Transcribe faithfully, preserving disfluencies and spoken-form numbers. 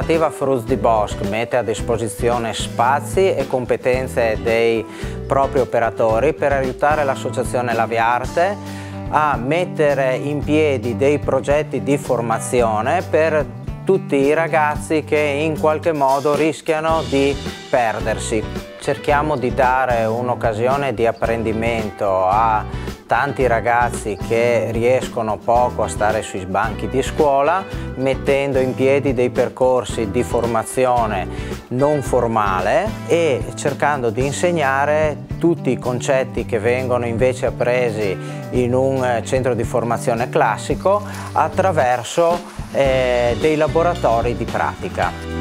Cooperativa Fruits di Bosc mette a disposizione spazi e competenze dei propri operatori per aiutare l'associazione Laviarte a mettere in piedi dei progetti di formazione per tutti i ragazzi che in qualche modo rischiano di perdersi. Cerchiamo di dare un'occasione di apprendimento a tanti ragazzi che riescono poco a stare sui banchi di scuola, mettendo in piedi dei percorsi di formazione non formale e cercando di insegnare tutti i concetti che vengono invece appresi in un centro di formazione classico attraverso eh, dei laboratori di pratica.